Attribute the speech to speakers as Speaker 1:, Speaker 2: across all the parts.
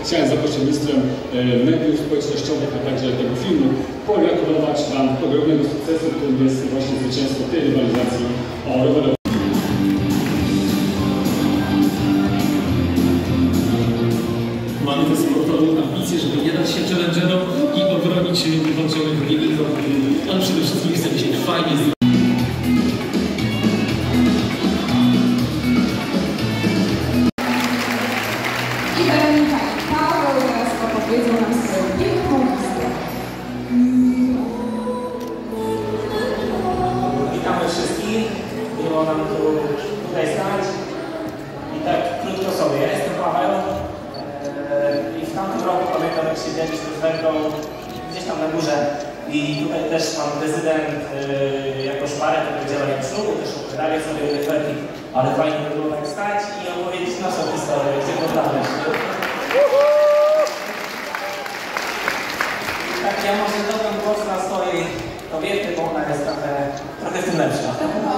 Speaker 1: chciałem za pośrednictwem mediów społecznościowych, a także tego filmu pogratulować Wam ogromnego sukcesu, którym jest właśnie zwycięstwo tej rywalizacji o rowerowe.
Speaker 2: Mamy te sportowe ambicje, żeby nie dać się challengerom i obronić wywalczonych wyników, ale przede wszystkim chcemy się fajnie
Speaker 3: Witamy wszystkich, miło nam tutaj stać. I tak krótko sobie, ja jestem Paweł i w tamtym roku pamiętam, jak siedzieliśmy z Werką gdzieś tam na górze i tutaj też pan prezydent jako szparę tego działania ślubu też opowiadali sobie Werki, ale fajnie by było tak stać i opowiedzieć naszą historię, gdzie poznamy się. Tak, ja może dodam głos na swojej kobiety, bo ona jest trochę w tym lepsza.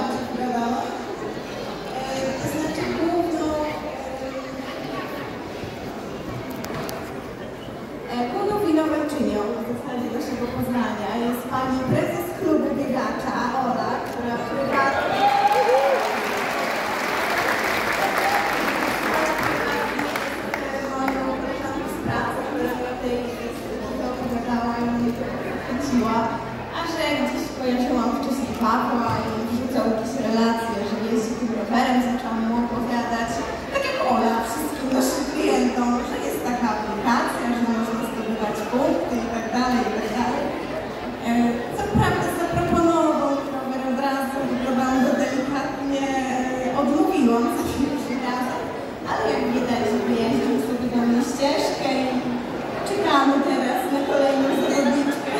Speaker 4: Główną winowajczynią w zasadzie naszego poznania jest pani prezes klubu biegacza Ola, która prywatnie moją koleżanką z pracy, która tutaj opowiadała i mnie to chwyciła, a że gdzieś kojarzyłam wcześniej Pawła i wrzucał jakieś relacje, że jeździ tym rowerem, zaczęłam mu opowiadać, tak jak Ola, wszystkim naszym klientom, że jest taka aplikacja, że można zdobywać punkty i tak dalej, i tak dalej. Co prawda zaproponował rower od razu, wyglądałam go delikatnie, odmówiłam za pierwszym razem, ale jak widać, wyjeździł sobie do mnie ścieżkę i czekamy teraz na kolejną zawodniczkę.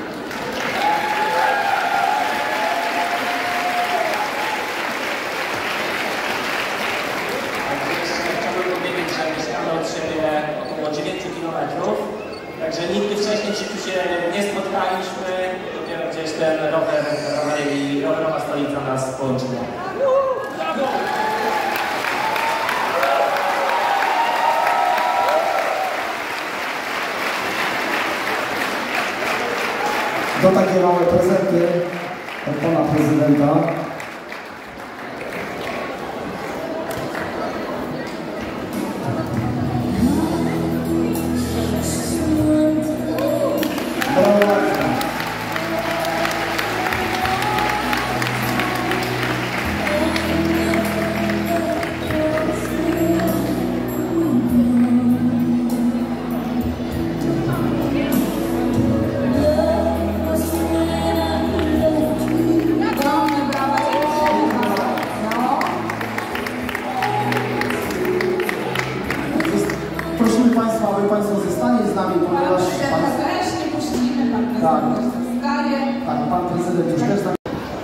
Speaker 3: Chciałbym powiedzieć, że mieszkamy od siebie około 9 km, także nigdy wcześniej się nie spotkaliśmy, dopiero gdzieś ten rower i rowerowa stolica nas połączyła.
Speaker 5: To takie małe prezenty od pana prezydenta. Prosimy Państwa, aby Państwo zostali z nami, ponieważ pan prezydent już też z nami.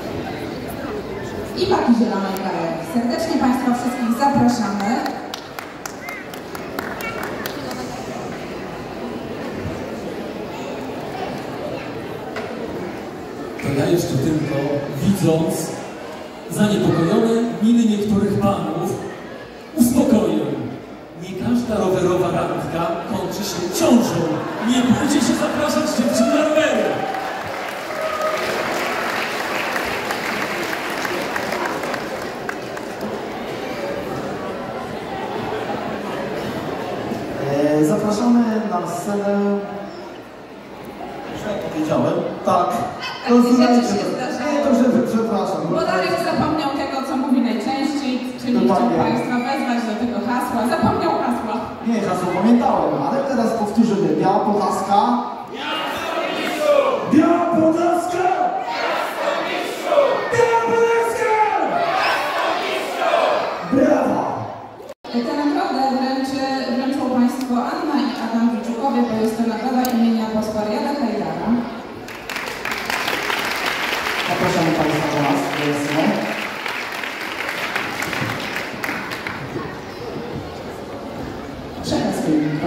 Speaker 6: I Paki Zielonej Galerii. Serdecznie Państwa wszystkich zapraszamy.
Speaker 2: To ja jeszcze tylko, widząc zaniepokojone miny niektórych panów, uspokoję. Nie każda rowerowa randka kończy się ciążą. Nie bójcie się zapraszać dziewczyn na rowery.
Speaker 5: Zapraszamy na scenę. Już jak powiedziałem? Tak. Przepraszam.
Speaker 6: Bo Darek zapomniał tego, co mówi najczęściej, czyli chciał Państwa wezwać do tego hasła. Zapomniał hasła.
Speaker 5: Nie, hasło pamiętałem, ale teraz powtórzymy. Biała Podlaska. Biała Podlaska! Biała Podlaska! Brawa!
Speaker 6: Tę nagrodę wręczą Państwo Anna i Adam Wiczukowie, bo jest to nagroda imienia Bospariada Hajdara.
Speaker 5: Zapraszamy Państwa do nas.
Speaker 6: Przekaz filmika.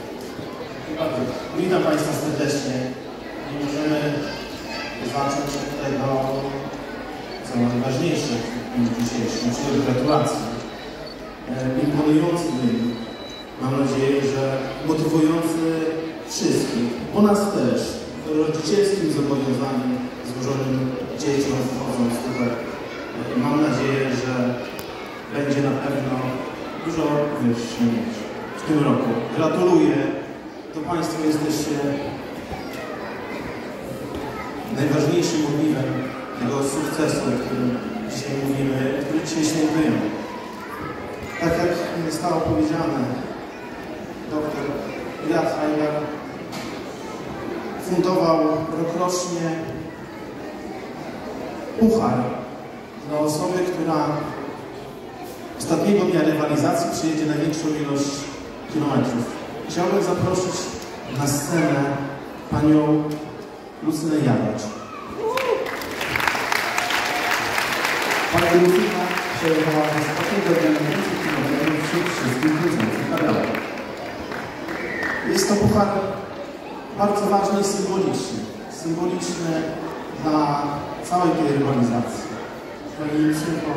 Speaker 7: Witam Państwa serdecznie. Nie możemy zacząć od tego, co najważniejsze w dniu dzisiejszym, czyli gratulacji. Imponujący wynik. mam nadzieję, że motywujący wszystkich, u nas też, rodzicielskim zobowiązaniem złożonym dzieciom wchodząc tutaj. Mam nadzieję, że będzie na pewno dużo wyższy niż w tym roku. Gratuluję, to Państwo jesteście najważniejszym ogniwem tego sukcesu, o którym dzisiaj mówimy, który dzisiaj świętujemy. Tak jak zostało powiedziane, dr Riyad Hajdar fundował rokrocznie puchar dla osoby, która ostatniego dnia rywalizacji przyjedzie największą ilość kilometrów. Chciałbym zaprosić na scenę panią Lucynę Jaracz.
Speaker 5: Pani Lucyna przejechała z ostatniego dnia najwięcej kilometrów wśród wszystkich chodzących na białe.
Speaker 7: Jest to puchar bardzo ważny i symboliczny. Symboliczny dla całej tej rywalizacji. Pani Lucynko,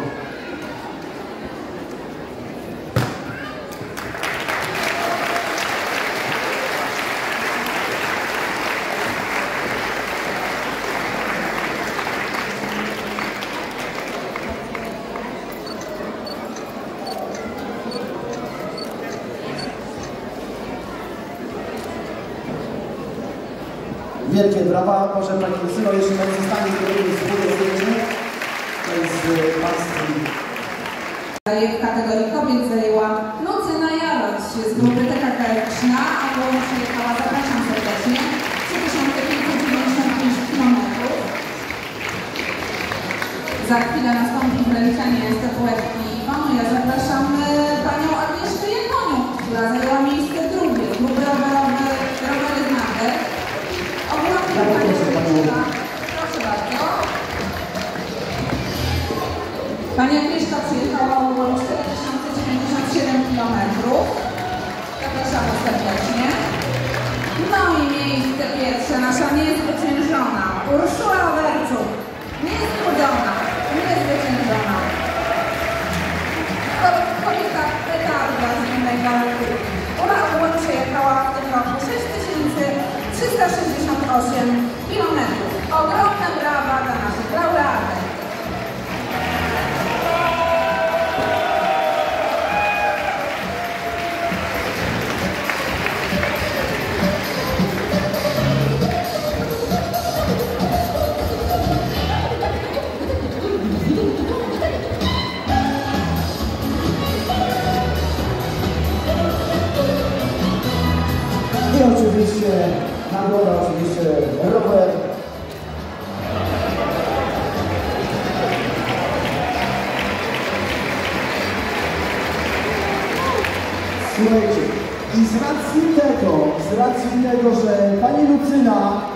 Speaker 5: Wielkie brawa, może Pani Lucyno jeszcze tak zostanie zrobić wspólne zdjęcie. To jest Państwa.
Speaker 6: W kategorii kobiet zajęła Lucyna Jaracz z grupy TKK Krzna, a którą przyjechała, zapraszam serdecznie, 3595 km. Za chwilę nastąpi wręczenie statuetki panu. Ja zapraszam panią Agnieszkę Jekoniuk, która zajęła miejsce drugie z grupy rowery Znatek. Proszę bardzo. Pani Agnieszka przyjechała około 4097 km. Zapraszamy serdecznie. No i miejsce pierwsze, nasza niezwyciężona Urszula Werczuk. Niezbudzona, niezwyciężona. Kobieta petarda z innego roku. Ona ogólnie przejechała w tym roku 6368 km. Ogromne brawa dla naszych laureatek.
Speaker 5: I oczywiście nagroda, oczywiście rower. Słuchajcie, i z racji tego, że Pani Lucyna,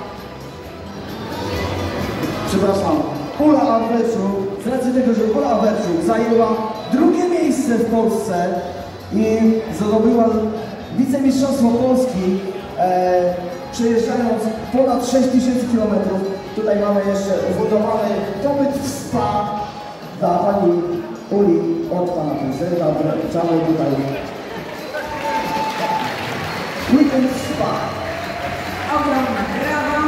Speaker 5: przepraszam, Ula Awerczuk, z racji tego, że Ula Awerczuk zajęła drugie miejsce w Polsce i zdobyła wicemistrzostwo Polski, przejeżdżając ponad 6000 km. Tutaj mamy jeszcze ufundowany pobyt w spa dla Pani Uli od Pana prezydenta. Wręczamy tutaj weekend spa.
Speaker 6: Ogromna brawa.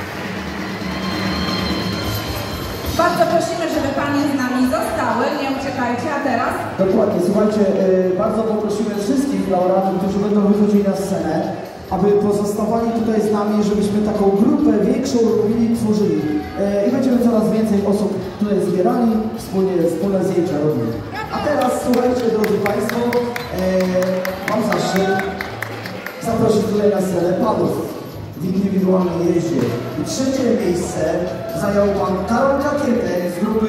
Speaker 6: Bardzo prosimy, żeby Panie z nami zostały, nie uciekajcie, a teraz?
Speaker 5: Dokładnie, słuchajcie, bardzo poprosimy wszystkich laureatów, którzy będą wychodzili na scenę, aby pozostawali tutaj z nami, żebyśmy taką grupę większą robili, tworzyli. I będziemy coraz więcej osób tutaj zbierali, wspólne zdjęcia robili. A teraz, słuchajcie, drodzy Państwo, mam zaszczyt zaprosić tutaj na scenę panów w indywidualnej jeździe. I trzecie miejsce zajął pan Karol Kakietek z grupy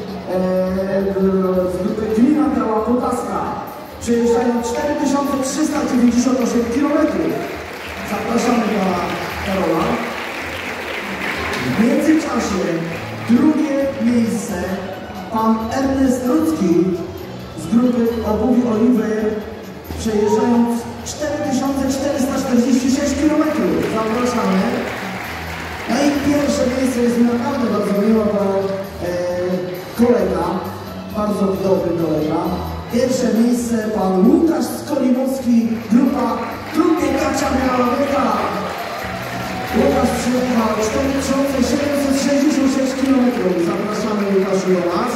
Speaker 5: Gmina Biała Podlaska. Przejeżdżają 4398 km. Zapraszamy pana Karola. W międzyczasie drugie miejsce pan Ernest Rudzki z grupy Obuwi Oliver, przejeżdżając 4446 km. Zapraszamy. No i pierwsze miejsce jest mi naprawdę bardzo miło, bo kolega, bardzo bardzo dobry kolega. Pierwsze miejsce pan Łukasz Skolimowski, grupa Klubie Kacia Miarowieka. Łukasz przyjechał 4766 km. Zapraszamy Łukaszu do nas.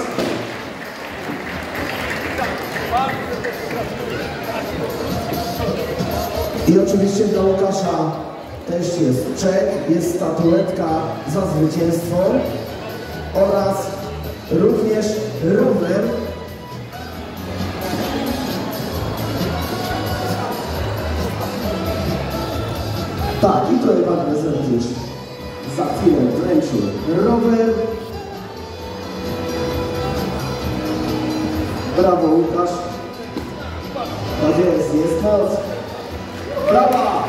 Speaker 5: I oczywiście dla Łukasza też jest czek, jest statuetka za zwycięstwo oraz również rower. Tak, i tutaj pan prezydent już za chwilę wręczył rower. Brawo Łukasz. Tak jest moc. Brawa!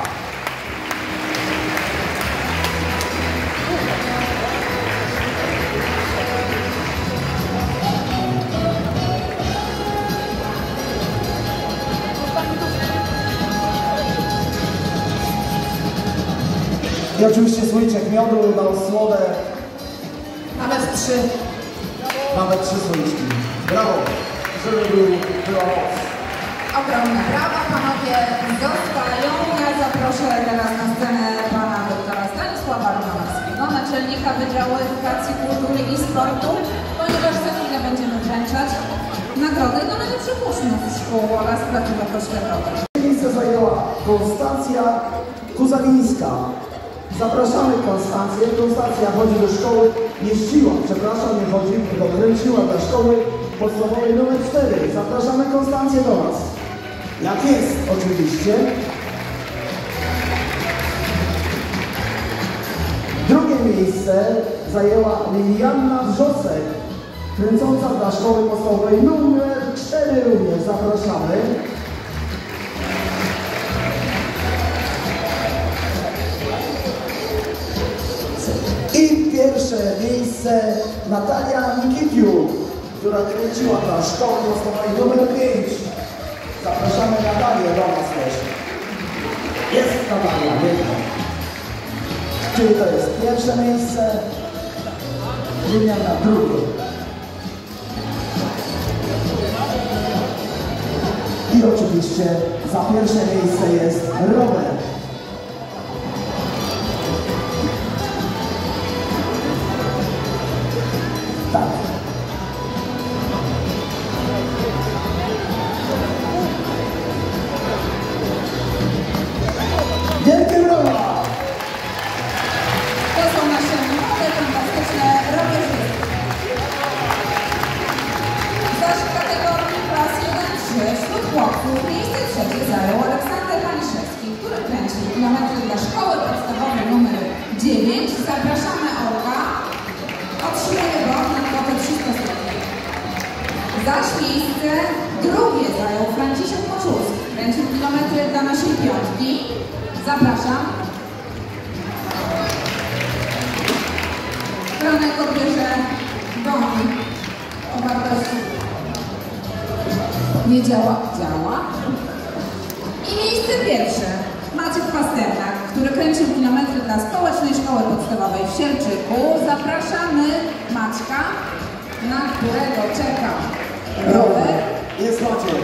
Speaker 5: I oczywiście słoiczek miodu dał słodę.
Speaker 6: Nawet 3.
Speaker 5: Nawet 3 słoiczki. Brawo! Żeby była moc.
Speaker 6: Ogromne brawa, panowie zostają. Ja zaproszę teraz na scenę pana doktora Stanisława Romanowskiego, naczelnika Wydziału Edukacji, Kultury i Sportu, ponieważ za chwilę będziemy wręczać nagrody dla najlepszych uczniów szkół oraz placówek oświatowych.
Speaker 5: Miejsce zajęła Konstancja Kuzalińska. Zapraszamy Konstancję. Konstancja chodzi do szkoły, nie chodzi, tylko kręciła dla szkoły podstawowej numer 4. Zapraszamy Konstancję do nas. Jak jest, oczywiście. Drugie miejsce zajęła Lilianna Wrzosek, kręcąca dla szkoły podstawowej numer 4 również. Zapraszamy. I pierwsze miejsce Natalia Nikitiuk, która kręciła dla szkoły podstawowej numer 5. Zapraszamy Natalię do nas też. Jest Natalia, wielka. Czyli to jest pierwsze miejsce, Liliana drugie. I oczywiście za pierwsze miejsce jest Robert. Tak. Wielkie brawa!
Speaker 6: To są nasze młode, fantastyczne rowerzysty. Zaś w kategorii klas 1-3 wśród chłopców miejsce trzecie zajął Aleksander Paniszewski, który kręcił kilometry dla szkoły podstawowej numer 9. Zapraszamy Olga. Otrzymuje go na kwotę 300 zł. Zaś miejsce drugie zajął Franciszek Moczulski. Kręcił kilometry dla naszej piątki. Zapraszam. Franek odbierze dom o wartości. Nie działa. I miejsce pierwsze. Maciek Pasternak, który kręcił kilometry dla Społecznej Szkoły Podstawowej w Sielczyku. Zapraszamy Maćka, na którego czeka rower.
Speaker 5: Jest Maciek.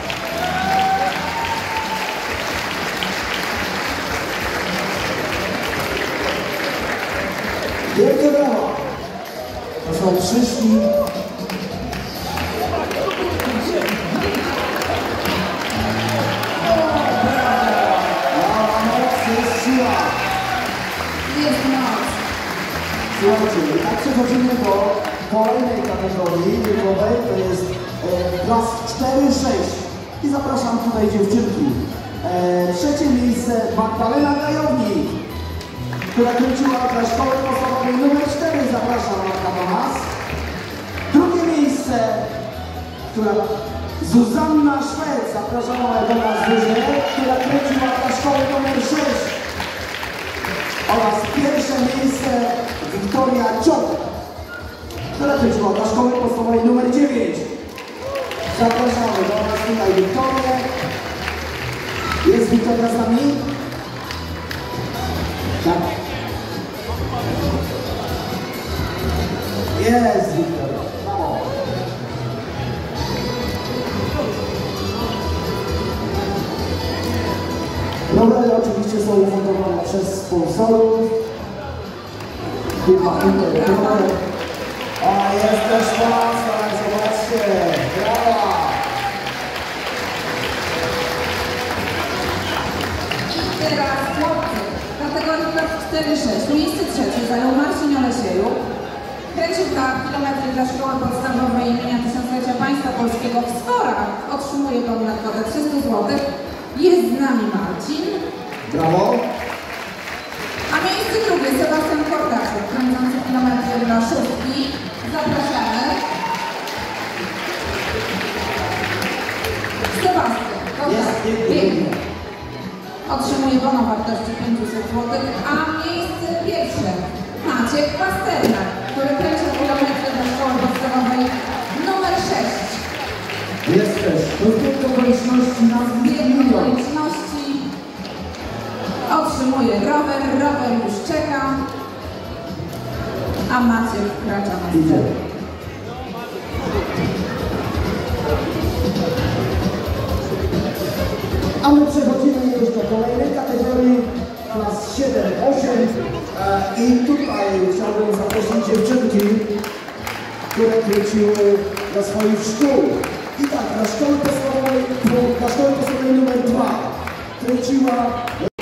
Speaker 5: Wielkie brawa! To są przyszli.
Speaker 6: Jest moc.
Speaker 5: Słuchajcie, tak przechodzimy do kolejnej kategorii wiekowej, to jest klas 4-6. I zapraszam tutaj dziewczynki. Trzecie miejsce Magdalena Gajownik, która kręciła dla szkoły podstawowej numer 4. Zapraszam do nas. Drugie miejsce, Zuzanna Szwed, zapraszamy do nas wyżej, która kręciła dla szkoły numer 6. Oraz pierwsze miejsce Wiktoria Ciok, która kręciła dla szkoły podstawowej numer 9. Zapraszamy do nas tutaj Wiktorię. Jest Wiktoria z nami? Tak. Jest Wiktoria. Brawo. Rowery oczywiście są ufundowane przez sponsorów. Firma Inter. A jest też szansa, zobaczcie, brawa!
Speaker 6: I teraz chłopcy. W kategorii klas 4-6 miejsce trzecie zajął Marcin Olesiejuk. Kręciłka kilometry dla szkoły podstawowej imienia Tysiąclecia Państwa Polskiego w Sforach otrzymuje tą nagrodę 300 zł. Jest z nami Marcin.
Speaker 5: Brawo!
Speaker 6: A miejsce drugie Sebastian Kordaczek, kręcący kilometry dla szóstki. Zapraszamy. Sebastian Kordaczek biegnie. Otrzymuje bon o wartości 500 zł, a miejsce pierwsze Maciek Pasternak, który kręcił kilometry dla szkoły podstawowej numer 6.
Speaker 5: Jest też rozbieg okoliczności na
Speaker 6: Bieg okoliczności. Otrzymuje rower, rower już czeka, a Maciek wkracza na scenę.
Speaker 5: A my przechodzimy już do kolejnej kategorii, klas 7-8 i tutaj chciałbym zaprosić dziewczynki, które kręciły dla swoich szkół. I tak, dla szkoły podstawowej numer 2 kręciła